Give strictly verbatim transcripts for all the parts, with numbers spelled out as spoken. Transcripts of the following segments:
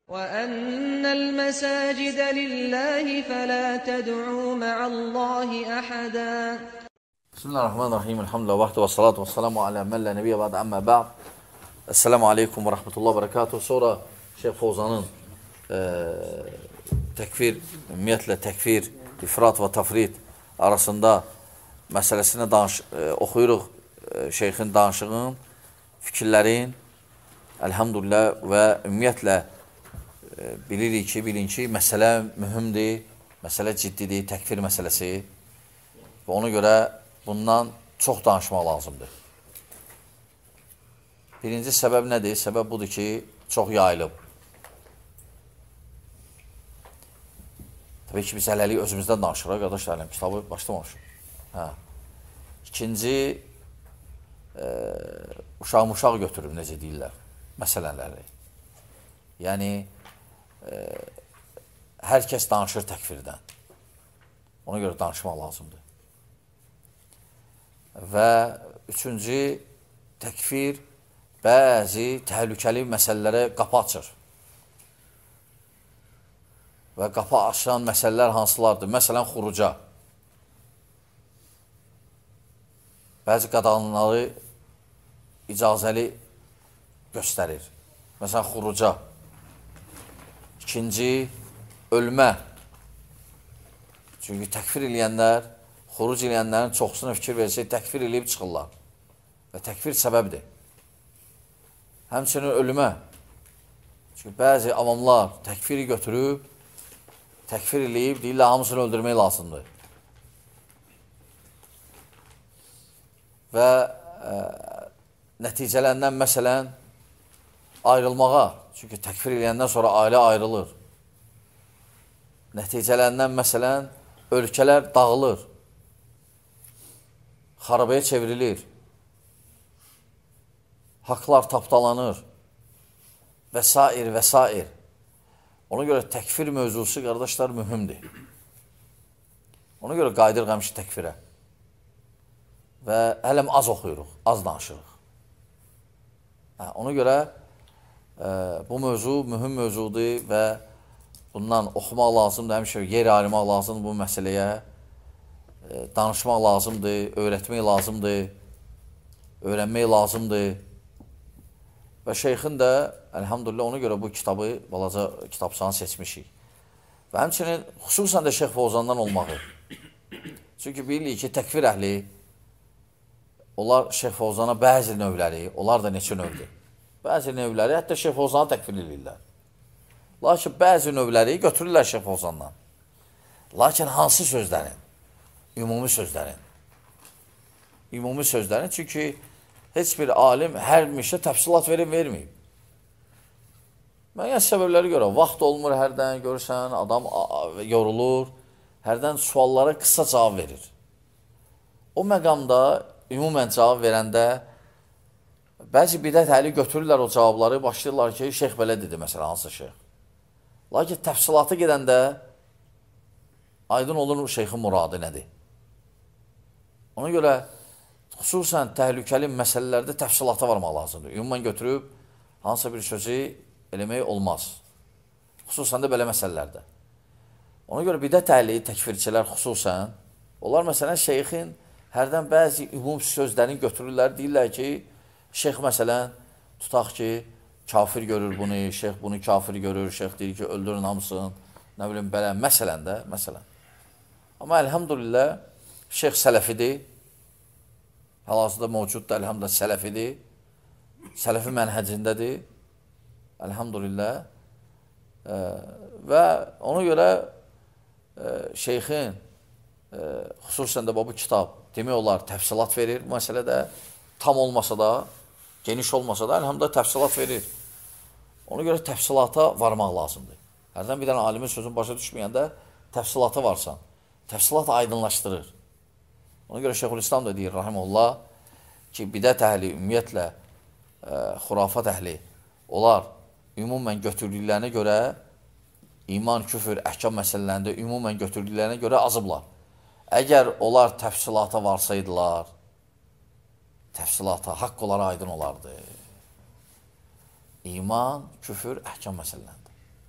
وَأَنَّ الْمَسَاجِدَ لِلَّهِ فَلَا تَدْعُوا مَعَ اللّٰهِ أَحَدًا. Bismillahirrahmanirrahim. Elhamdülillah. Vahdə və salatu və salamu alə məllə nəbiyyə və əmmə bə'd. Esselamu aleykum və rəhmətullah və bərəkatuhu. Sonra Şeyx Fovzanın e, təkfir, ümumiyyətlə təkfir, ifrat və tafrid arasında məsələsini danış, e, oxuyuruq e, şeyxin danışığın, fikirlərin, elhamdülillah və ümumiyyətlə e, bilirik ki, bilin ki, məsələ mühümdir, məsələ ciddidir, təkfir məsələsi və ona görə bundan çox danışmaq lazımdır. Birinci səbəb nədir? Səbəb budur ki, çox yayılıb. Təbii ki, biz hələlik özümüzdən danışırıq, qardaşlarım, kitabı başlamamışıq. Hə. İkinci, e, uşaq-muşaq götürüb, necə deyirlər, məsələləri. Yəni, e, hər kəs danışır təkfirdən. Ona görə danışmaq lazımdır. Və üçüncü, təkfir bəzi təhlükəli məsələlərə qapı açır. Və qapı açan məsələlər hansılardır? Məsələn, xuruca. Bəzi qadağanları icazəli göstərir. Məsələn, xuruca. İkinci, ölmə. Çünki təkfir eləyənlər, xuruc eləyənlərin çoxsuna fikir versək, təkfir eləyib çıxırlar. Və təkfir səbəbdir. Həmçinin ölümə. Çünki bəzi avamlar təkfiri götürüb, təkfir eləyib, deyirlər, hamısını öldürmək lazımdır. Və ə, nəticələrindən məsələn, ayrılmağa, çünki təkfir eləyəndən sonra ailə ayrılır. Nəticələrindən məsələn, ölkələr dağılır. Xarabaya çevrilir, haqlar tapdalanır və s. və s. Ona görə təkfir mövzusu, qardaşlar, mühümdir. Ona görə qayıdırıq həmişə təkfirə. Və hələm az oxuyuruq, az danışırıq. Hə, ona görə e, bu mövzu mühüm mövzudur və bundan oxumaq lazımdır, həmişə yer ayırmaq lazımdır bu məsələyə. Danışmaq lazımdır, öyrətmək lazımdır, öyrənmək lazımdır. Və şeyxin də, əlhamdülillah, ona görə bu kitabı, balaca kitabsanı seçmişik. Və həmçinin, xüsusən də Şeyx Fovzandan olmağı. Çünki bilirik ki, təkfir əhli, onlar Şeyx Fovzana bəzi növləri, onlar da neçə növdür. Bəzi növləri, hətta Şeyx Fovzana təkfir edirlər. Lakin bəzi növləri götürürlər Şeyx Fovzandan. Lakin hansı sözlərin? Ümumi sözlərin. Ümumi sözlərin, çünki heç bir alim hər mişə təfsilat verib, verməyib. Müəyyən səbəbləri görə, vaxt olmur hərdən, görürsən, adam yorulur, hərdən suallara qısa cavab verir. O məqamda, ümumən cavab verəndə, bəzi bidət əhli götürürlər o cavabları, başlayırlar ki, şeyx belə dedi, məsələn, hansı şeyx. Lakin təfsilata gedəndə, aydın olur şeyxin muradı nədir? Ona görə, xüsusən təhlükəli məsələlərdə təfsilata varmaq lazımdır. Ümumən götürüb, hansısa bir sözü eləmək olmaz. Xüsusən də belə məsələlərdə. Ona görə bidət əhli, təkfirçilər xüsusən, onlar məsələn şeyxin hərdən bəzi ümum sözlərini götürürlər, deyirlər ki, şeyx məsələn, tutaq ki, kafir görür bunu, şeyx bunu kafir görür, şeyx deyir ki, öldürün hamısını, nə bilim, belə, məsələn də, məsələn. Amma əlhamdülillah, şeyx sələfidir, hal-hazırda mövcuddur, əlhamdülillah, sələfidir, sələfi mənhəcindədir, əlhamdülillah, e, və ona görə e, şeyxin, e, xüsusən də bu kitab, demək olar, təfsilat verir, bu məsələdə tam olmasa da, geniş olmasa da, əlhamdülillah, təfsilat verir. Ona görə təfsilata varmaq lazımdır. Hərdən bir dənə alimin sözün başa düşməyəndə, təfsilata varsan, təfsilat aydınlaşdırır. Ona görə Şeyxülislam da deyir, rahimullah, ki, bidət əhli, ümumiyyətlə, e, xurafat əhli, onlar ümumən götürdüklərinə görə, iman, küfür, əhkam məsələlərində ümumən götürdüklərinə görə azıblar. Əgər onlar təfsilata varsaydılar, təfsilata, haqq onlara aydın olardı. İman, küfür, əhkam məsələlərində.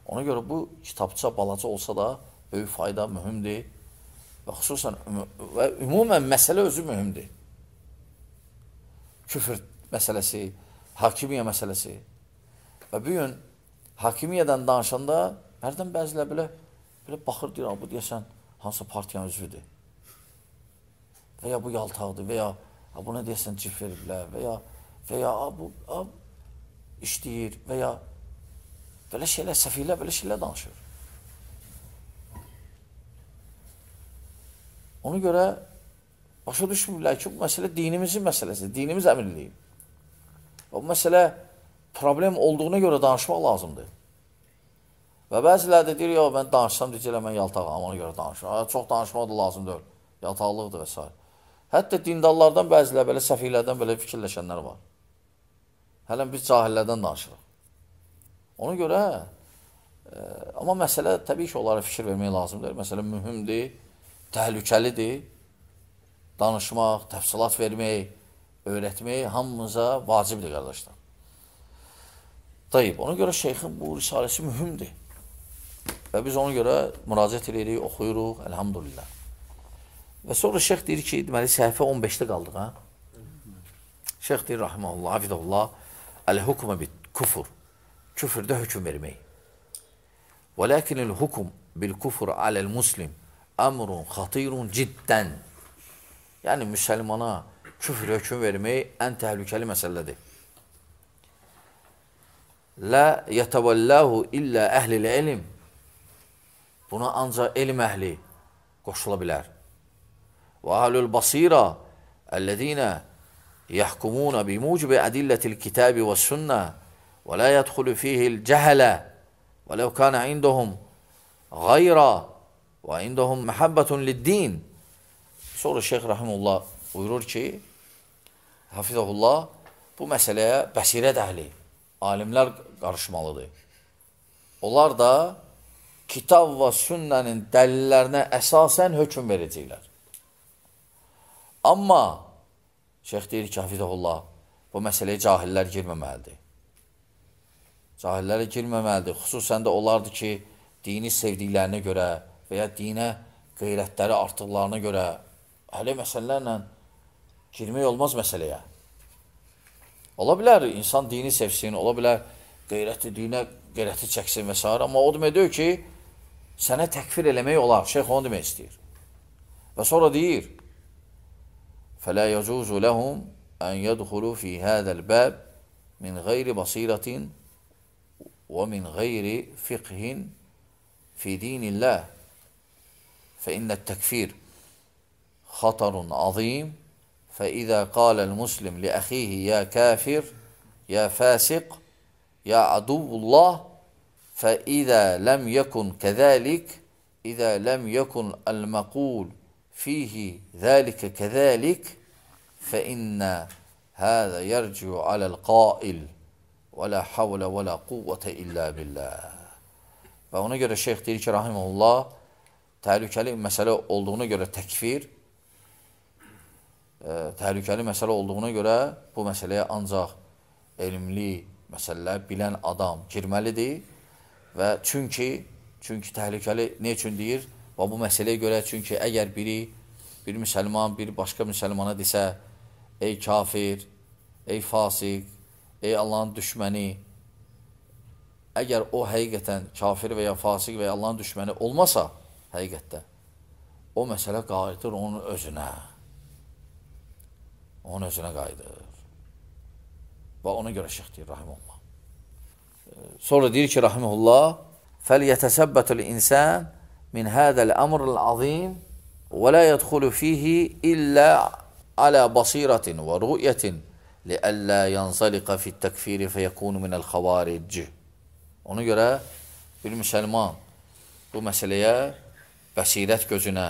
Ona görə bu kitabça balaca olsa da böyük fayda, mühümdir və xüsusən və ümumən məsələ özü mühümdir. Küfür məsələsi, hakimiyyə məsələsi və bu gün hakimiyyədən danışanda hərdən bəzilə belə, belə baxır, deyir, bu deyəsən hansı partiyanın üzvüdür və ya bu yaltaqdır və ya buna deyəsən cif veriblər və ya və ya bu işləyir və ya belə şeylər, səfihlər belə şeylər danışır. Ona görə başa düşmürlər ki, bu məsələ dinimizin məsələsi, dinimiz əmirliyi. Bu məsələ problem olduğuna görə danışmaq lazımdır. Və bəzilər də deyir, yox, mən danışsam, deyəcəklər, mən yaltağam, ona görə danışıram. Çox danışmaq da lazım deyil, yaltaqlıqdır və s. Hətta dindarlardan bəzilər, belə səfihlərdən belə fikirləşənlər var. Hələn biz cahillərdən danışırıq. Ona görə, e, amma məsələ təbii ki, onlara fikir vermək lazımdır. Məsələ mühümdir, təhlükəlidir. Danışmaq, təfsilat vermək, öyrətmək hamımıza vacibdir, qardaşlar. Tayyib, ona görə şeyxin bu risaləsi mühümdir. Və biz ona görə müraciət edirik, oxuyuruq, elhamdülillah. Və sonra şeyx deyir ki, deməli, səhifə on beşdə qaldıq, ha? Şeyx deyir, rahiməhullah, hafidəhullah, əl-hukmə bil-kufur, küfürdə hökum vermək. Və ləkinil hukum bil-kufur aləl-muslim əmrun xatirun ciddən. Yəni, müsəlmana küfür hökum vermək ən təhlükəli məsələdir. Lə yətəvəlləhu illə əhlil elm. Buna ancaq elm əhli qoşula bilər. Və əhlül basira əllədinə yəhkumuna bimucibi ədillətil kitabi və sünnə və lə yədxulu fihil cəhələ və ləv kənə indəhum qayra və indəhum məhəbbətun lid-din. Sonra Şeyx Rahimullah buyurur ki, hafizəhullah, bu məsələyə bəsirət əhli, alimlər qarışmalıdır. Onlar da kitab və sünnənin dəlillərinə əsasən hökum verəcəklər. Amma Şeyx deyir ki, hafizəhullah, bu məsələyə cahillər girməməlidir. Cahillərə girməməlidir. Xüsusən də onlardır ki, dini sevdiklərinə görə və ya dinə qeyrətləri artıqlarına görə hələ məsələlərlə girmək olmaz məsələyə. Ola bilər, insan dini sevsin, ola bilər, qeyrəti, dinə qeyrəti çəksin və s. Amma o demək deyir ki, sənə təkfir eləmək olar. Şeyx onu demək istəyir. Və sonra deyir, فَلَا يَجُوزُ لَهُمْ أَنْ يَدْخُلُوا فِي هَذَا الْبَابِ مِنْ غَيْرِ بَصِيرَةٍ وَمِنْ غَيْرِ فِقْهٍ فِي دِينِ اللَّهِ فَإِنَّ التَّكْفِيرِ خَطَرٌ عَظِيمٌ فَإِذَا قَالَ الْمُسْلِمْ لِأَخِيهِ يَا كَافِرْ يَا فَاسِقْ يَا عَدُوُّ اللَّهِ فَإِذَا لَمْ يَكُنْ كَذَلِكَ إِذَا لَمْ يَكُنْ الْمَقُولُ فِيهِ ذَلِكَ كَذَلِكَ فَإِنَّ هَذَا يَرْجِعُ عَلَى الْقَائِلِ وَلَا حَوْلَ وَلَا قُوَّةَ إِلَّا بِاللَّهِ. Və ona görə şeyx deyir ki, rahiməhullah, təhlükəli məsələ olduğuna görə təkfir, e, təhlükəli məsələ olduğuna görə bu məsələyə ancaq elmli məsələlər bilən adam girməlidir və çünki, çünki təhlükəli ne üçün deyir? Və bu məsələyə görə, çünki əgər biri, bir müsəlman, bir başqa müsəlmana desə, ey kafir, ey fasik, ey Allahın düşməni, əgər o həqiqətən kafir və ya fasik və ya Allahın düşməni olmasa, həqiqətdə, o məsələ qayıdır onun özünə. Onun özünə qayıdır. Və ona görə şeyx deyir, rahimullah. Sonra deyir ki, rahimullah, فَلْيَتَسَبَّتُ الْإِنسَانِ من هذا الأمر العظيم ولا يدخل فيه إلا على بصيرة ورؤية لئلا ينزلق في التكفير فيكون من الخوارج. Ona görə bir müsəlman bu məsələyə bəsirət gözünə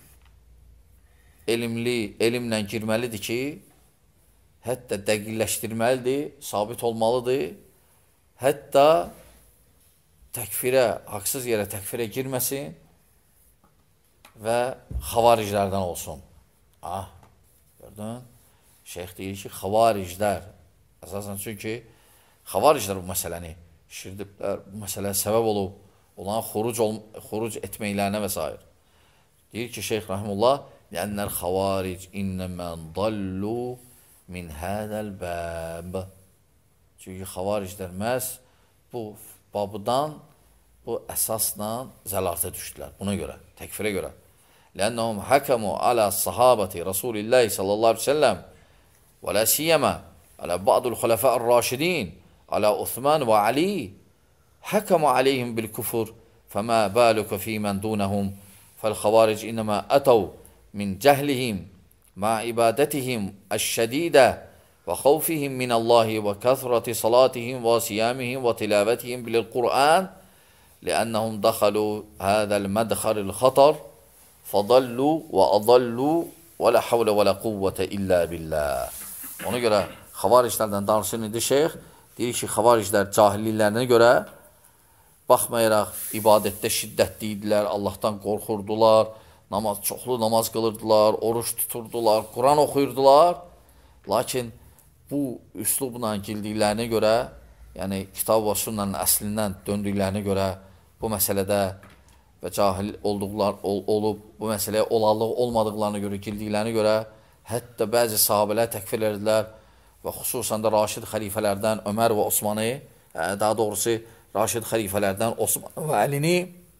elmli, elmlə girməlidir ki, hətta dəqiqləşdirməlidir, sabit olmalıdır, hətta təkfirə, haqsız yerə təkfirə girməsin və xavariclərdən olsun. Ah, gördün? Şeyx deyir ki, xavariclər, əsasən çünki xavariclər bu məsələni şirdiblər, bu məsələ səbəb olub, onların xuruc, ol xuruc etməklərinə və s. Deyir ki, Şeyx Rahimullah, لأنَّ الْخَوَارِجِ إِنَّمَا ضَلُّوا مِنْ هَذَا الْبَابِ. Çünki xavariclər məhz bu babdan, bu əsasla zəlalətə düşdülər. Buna görə, təkfirə görə. لأنهم حكموا على صحابة رسول الله صلى الله عليه وسلم ولا سيما على بعض الخلفاء الراشدين على عثمان وعلي حكموا عليهم بالكفر فما بالك في من دونهم فالخوارج إنما أتوا من جهلهم مع عبادتهم الشديدة وخوفهم من الله وكثرة صلاتهم وصيامهم وتلاوتهم بالقرآن لأنهم دخلوا هذا المدخل الخطر فَضَلُّوا وَأَضَلُّوا وَلَا حَوْلَ وَلَا قُوَّةَ إِلَّا بِاللّٰهِ. Ona görə xavariclərdən danışır indi şeyx, deyir ki, xavariclər cahilliklərinə görə baxmayaraq ibadətdə şiddətli idilər, Allahdan qorxurdular, namaz, çoxlu namaz qılırdılar, oruç tuturdular, Quran oxuyurdular. Lakin bu üslubla girdiklərinə görə, yəni kitab və sünnənin əslindən döndüklərinə görə bu məsələdə və cahil olduqlar, ol, olub, bu məsələyə olalıq olmadıqlarına görə, girdiklərinə görə, hətta bəzi sahabələr təkfir edilər və xüsusən də Raşid xəlifələrdən Ömər və Osmanı, daha doğrusu Raşid xəlifələrdən Osman və Əlini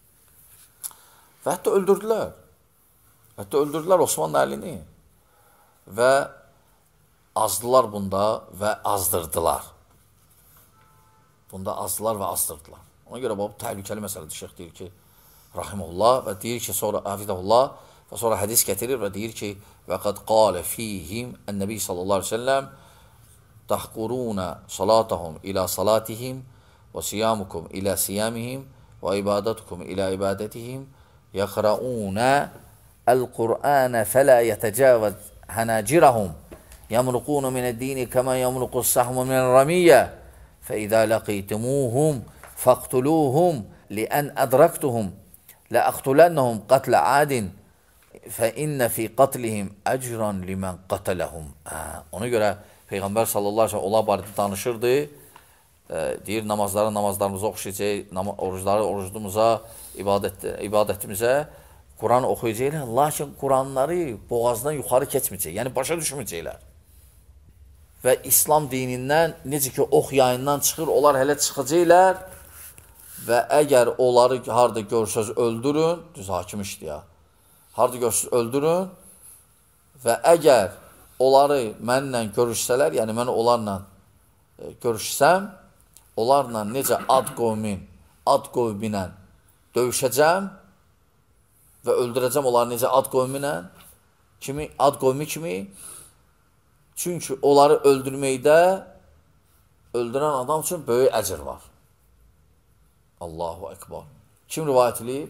və hətta öldürdülər. Hətta öldürdülər Osman və Əlini və azdılar bunda və azdırdılar. Bunda azdılar və azdırdılar. Ona görə bu təhlükəli məsələdir. Şeyx deyir ki, Rahimullah və deyir ki, sonra Afidullah və sonra hədis gətirir və deyir ki, və qad qalə fihim ən-Nəbi sallallahu aleyhi ve sellem tahquruna salatahum ila salatihim və siyamukum ila siyamihim və ibadatukum ila ibadetihim yəqrauna el-Qur'anə fələ yətəcəvəz hənəcirahum yəmruquna minəd-dini kəmə yəmruqus sahmu minər-ramiyyə fə-izə ləqitumuhum fəqtuluhum liən ədraktuhum لأقتلنهم قتل عاد فإن في قتلهم أجرا لمن قتلهم. Ona görə Peyğəmbər sallallahu aleyhi ve sellem onlar barədə danışırdı. E, deyir, namazları namazlarımıza oxşayacaq, nam orucları orucumuza, ibadət, ibadətimizə Quran oxuyacaqlar. Lakin Quranları boğazdan yuxarı keçməyəcək, yəni başa düşməyəcəklər. Və İslam dinindən necə ki ox yayından çıxır, onlar hələ çıxacaqlar. Və əgər onları harada görsəz öldürün, düz hakim işdir ya, harada görsəz öldürün və əgər onları mənlə görüşsələr, yəni mən onlarla e, görüşsəm, onlarla necə ad qovmin, ad qovminlə döyüşəcəm və öldürəcəm onları necə ad qovminlə, kimi, ad qovmi kimi, çünki onları öldürməkdə öldürən adam üçün böyük əcr var. Allahu Ekber. Kim rivayət edib?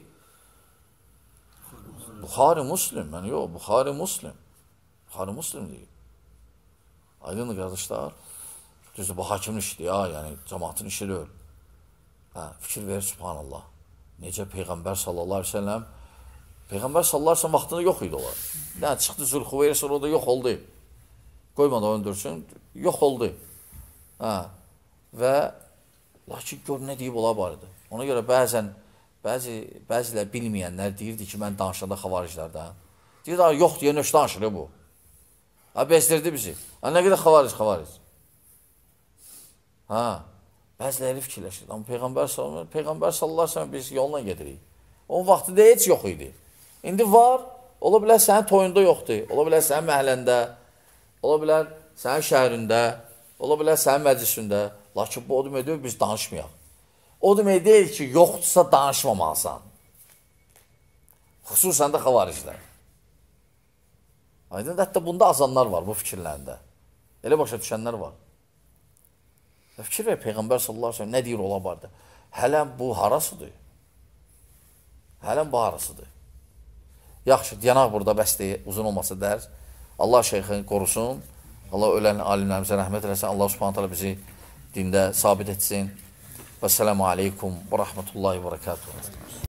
Buxari Muslim. Yəni, yox, Buxari Muslim. Buxari Muslim deyib. Aydındır, qardaşlar. Düzdür, bu hakimin işidir ya, yəni cəmaatın işi deyil. Hə, fikir verir, subhanallah. Necə Peyğəmbər sallallahu aleyhi ve sellem, Peyğəmbər sallallahu aleyhi ve sellem vaxtında yox idi olar. Yəni, çıxdı Zülxüveyr, sonra o da yox oldu. Qoymadı öldürsün, yox oldu. Hə, və lakin gör nə deyib ola barıdır. Ona görə bəzən, bəzi, bəzilər bilməyənlər deyirdi ki, mən danışanda xavariclərdən. Deyirdi, yox deyə nöş danışır bu. Ha, bezdirdi bizi. Ha, nə qədər xavaric, xavaric. Ha, bəziləri fikirləşir. Amma Peyğəmbər sallallahu aleyhi ve sellem biz yolla gedirik. Onun vaxtında heç yox idi. İndi var, ola bilər sənin toyunda yoxdur, ola bilər sənin məhəlləndə, ola bilər sənin şəhərində, ola bilər sənin məclisində. Lakin bu o demək deyil, biz danışmayaq. O demək deyil ki, yoxdursa danışmamalısan. Xüsusən də xavariclər. Aydın, hətta bunda azanlar var bu fikirlərində. Elə başa düşənlər var. Və fikir ver, Peyğəmbər sallallahu aleyhi ve sellem nə deyir ola bardı? Hələn bu harasıdır? Hələn bu harasıdır? Yaxşı, yanaq burada bəsdir, uzun olmasa dərs. Allah şeyxini qorusun. Allah ölən alimlərimizə rəhmət eləsin. Allah subhanət hələ bizi dində sabit etsin. Vəssalamu aleykum və rəhmətullahi və rəkatuhu.